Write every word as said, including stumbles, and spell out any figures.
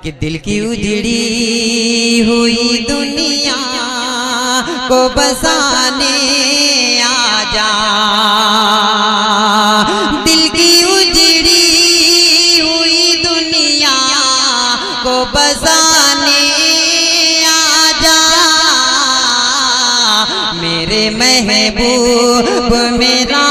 कि दिल की उजड़ी हुई दुनिया को बसाने आजा, दिल की उजड़ी हुई दुनिया को बसाने आजा, मेरे महबूब मेरा